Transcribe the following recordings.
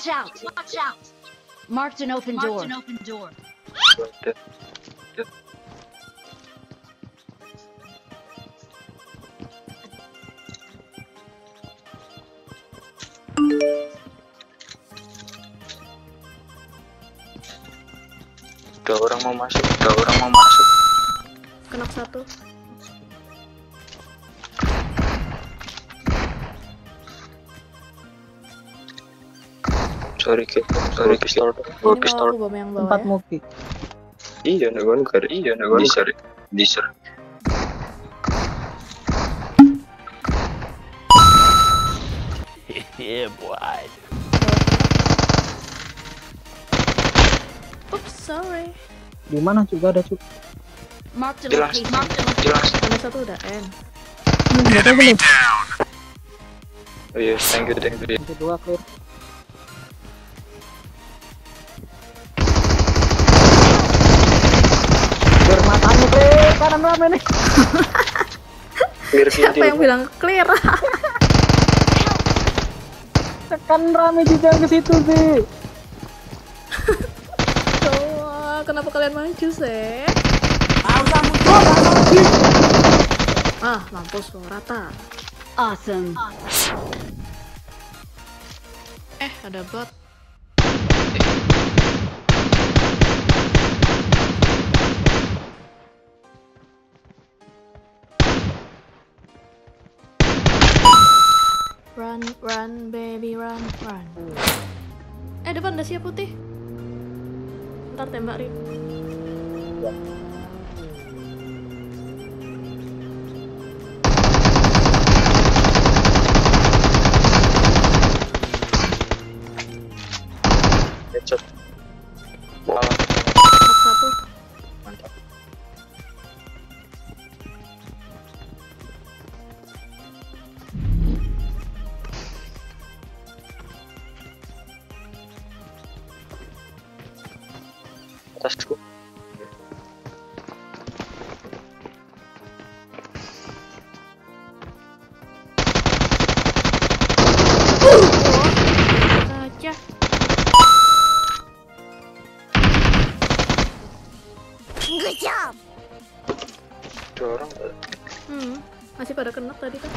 Watch out! Watch out! Marked an open door. Udah. Udah orang mau masuk. Kena satu. Sorry pistol. Ini mau aku bom yang bawah ya. Moki. Iya, nagon kare. Diser. Yeah, boy. Oops, sorry. Di mana juga ada cuk? Marked a Jelas. location. Jelas. Kena satu udah end. Enemy down. Oh iya, thank you. Kedua clear. Bermatanya clear kanan rame nih. Clear. Siapa yang bilang clear? Tekan rame juga ke situ sih. Wah, kenapa kalian maju sih? Mampus lo rata. Awesome. Ada bot. Run, baby, run. Depan ada siap putih. Ntar tembak Rik. Headshot. Knock satu. Mantap. Atasku. Kaca. Good job. Dua orang. Masih pada kena tadi kan.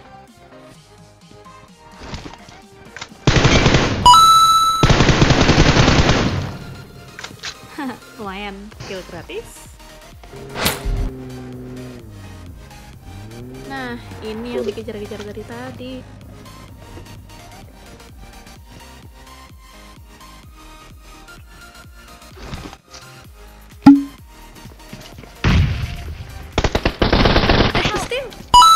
Lumayan, kill gratis. Nah, ini yang dikejar-kejar dari tadi. Steam.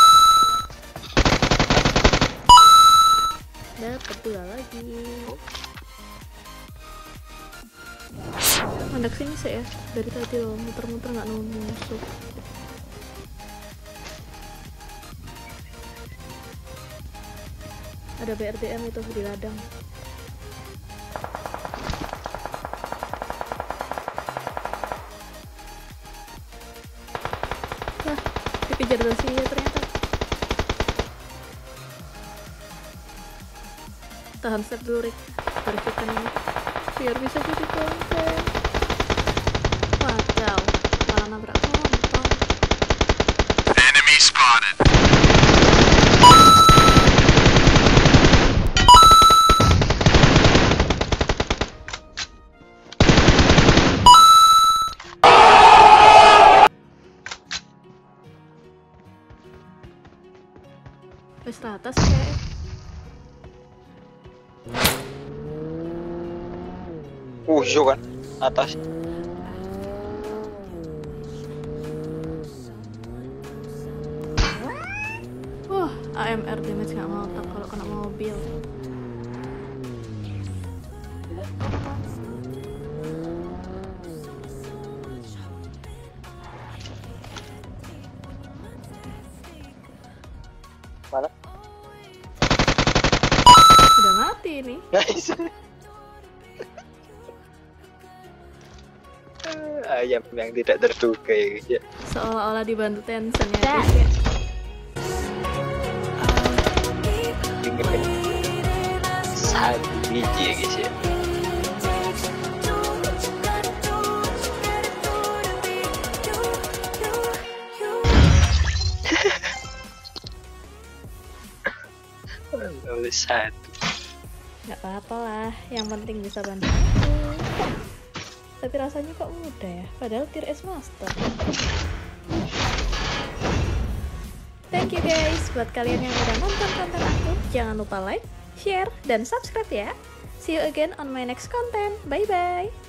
Dapat dua lagi. Mendak sini sih ya, dari tadi lo muter-muter nggak nemu musuh. Ada BRDM itu di ladang. Wah, dikejar Rosia ternyata. Tahan step dulu Rick, verifikan ini biar bisa jadi konten. Wadaw, malah nabrak motor. Enemy spotted. Wes atas kayak. Hijau kan atas. Wah, AMR damage nggak mau tak kalau kena mobil. Mana? Udah mati nih. Guys. Ayam yang tidak terduga ya. Seolah-olah dibantu Tencent ya Dah. guys ya. Satu biji ya guys ya. Satu. Nggak apa-apa lah, yang penting bisa bantu aku. Tapi rasanya kok mudah ya, padahal tier S master. Thank you guys buat kalian yang udah nonton konten aku. Jangan lupa like, share, dan subscribe ya. See you again on my next content. Bye bye.